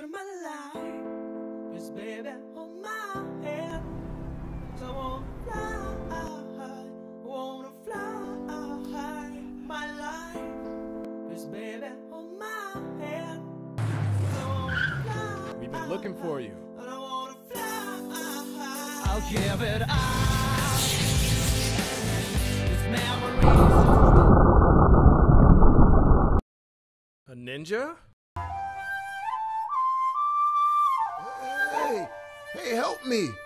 of my life is baby on my hand. So I wanna fly. My life is baby on my hand. So We've been looking for you. I don't wanna fly. I'll give it up. It's memories. A ninja? Hey, help me!